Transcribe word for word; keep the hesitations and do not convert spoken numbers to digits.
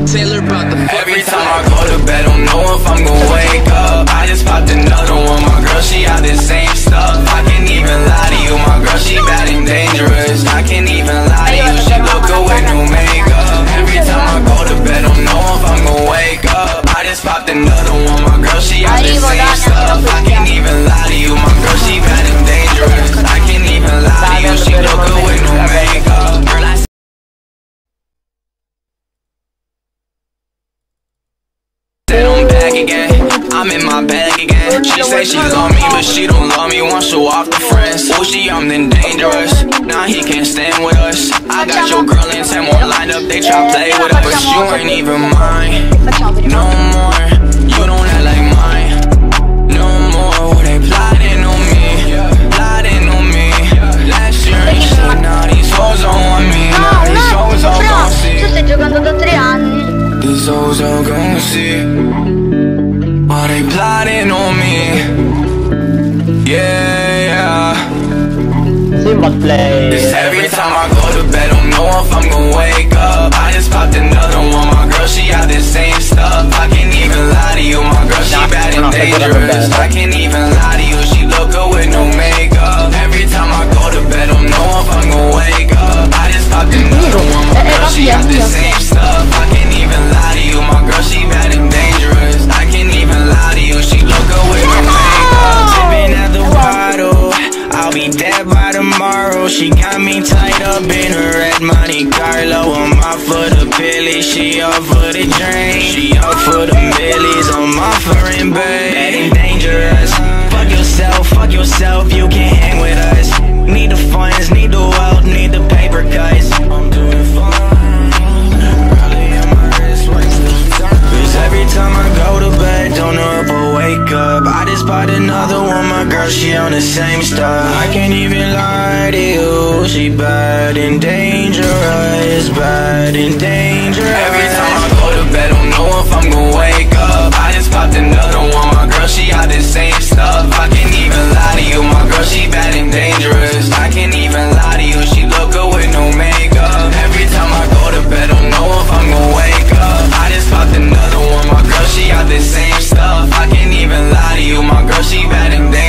Taylor about the fuck. Every time I go to bed, don't know if I'm gonna wake up. I just popped another one, my girl, she out the same stuff. I can't even lie to you, my girl, she bad and dangerous. I can't even lie to you, she look good with no makeup. Every time I go to bed, don't know if I'm gonna wake up. I just popped another one, my girl, she out the same stuff. I can't even lie to you, my girl, she bad and dangerous. I can't even lie to you, she look good with no makeup. Girl, I said I'm back again, I'm in my bag again. She say she love me, but she don't love me. Want to show off the friends. Oh, she I'm then dangerous. Now he can't stand with us. I got your girl and ten more lined up. They try play with us, but you ain't even mine. No more, you don't act like mine. No more, oh, they plotting on me, plotting on me. Last year and shit, now these hoes don't want me. Now these hoes all gon' see. Tu stai giocando da tre anni. These hoes all gon' see. Why they plotting on me? Yeah, yeah. Simba play. Cause every time I go to bed, don't know if I'm gonna wake up. I just popped another one, my girl, she out the same stuff. I can't even lie to you, my girl, she bad and dangerous. I can't even lie to you, she look good with no makeup. Every time I go to bed, don't know if I'm gonna wake up. I just popped another one, my girl, she out the same stuff. I can't even lie to you, my girl, she bad and dangerous. I can't even lie to you, she look good with no makeup. Sipping at the bottle, I'll be dead by tomorrow. She got me tied up in her red Monte Carlo. I'm off for the pilly, she off for the drink. She off for the millies, I'm off for in bed. Bad and dangerous, fuck yourself, fuck yourself, you can't hang with us. Need the funds, need the wealth, need the paper cuts. I'm doing fine, probably on my wrist right now. Cause every time I go to bed, don't know if I'll wake up. I just bought another one, my girl, she on the same stuff. I can't even lie to you, she bad and dangerous, bad and dangerous. Every time I go to bed, don't know if I'm gonna wake up. I just popped another one, my girl, she out the same stuff. I can't even lie to you, my girl, she bad and dangerous.